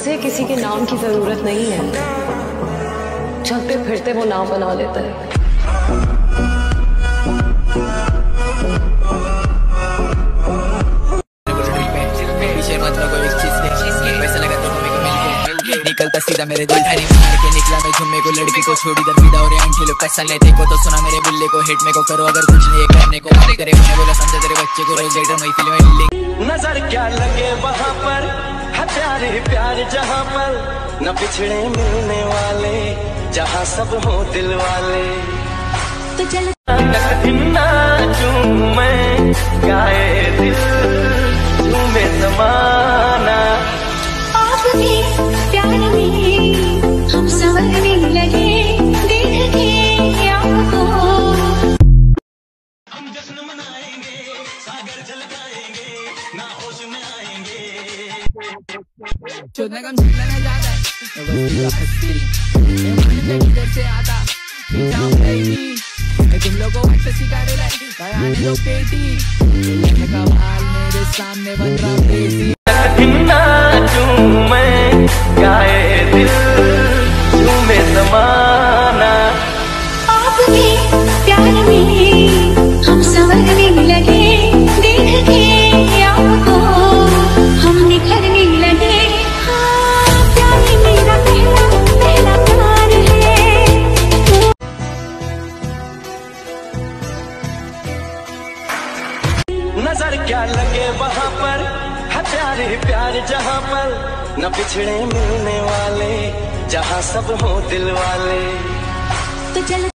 उसे किसी के नाम की जरूरत नहीं है, चलते फिरते वो नाम बना लेता है। निकलता सीधा मेरे दिल था मार के निकला मैं झुम्मे को लड़की को छोड़ी दर विदा और आंखें लोग कसा लेते को तो सुना मेरे बुल्ले को हिट में को करो अगर कुछ नहीं करने को बात करे मैंने बोला समझे तेरे बच्चे को रोज लेटर मैं फिल्म में नजर क्या लगे वहाँ पर हत्यारे प्यार जहाँ पर न पिछड़े मिलने वाले जहाँ सब हो दिल वाले तो चल मैं गाए दिल में जमाना आपके प्यार में हम संवरने लगे देख के आपको। हम जश्न मनाएंगे सागर झलकाएंगे ना होश में आएंगे चोदने का मिलना ज्यादा है से आता तुम लोगों को सिखाने लगे मेरे सामने बन रहा मैं गाए दिल में जमाना आपके प्यार में हम संवरने लगे देख के आपको हम निखरने लगे। हाँ प्यार मेरा पहला पहला प्यार है। नजर क्या लगे वहाँ पर हत्यारे प्यार जहाँ पर न पिछड़े मिलने वाले जहाँ सब हो दिल वाले तो चल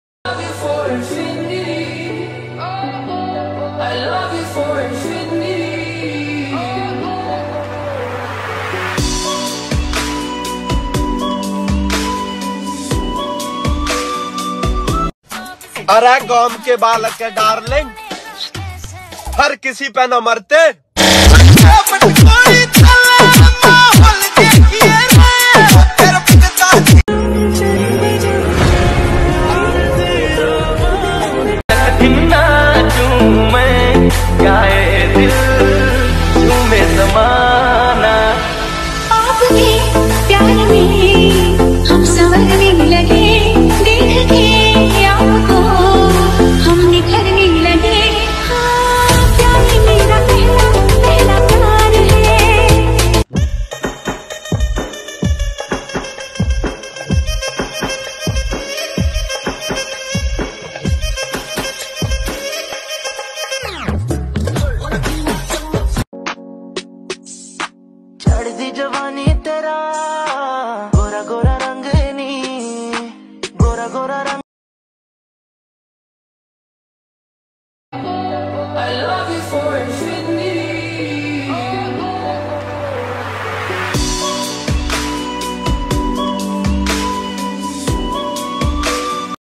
अरे गांव के बालक के डार्लिंग हर किसी पे न मरते मैं गाए दिल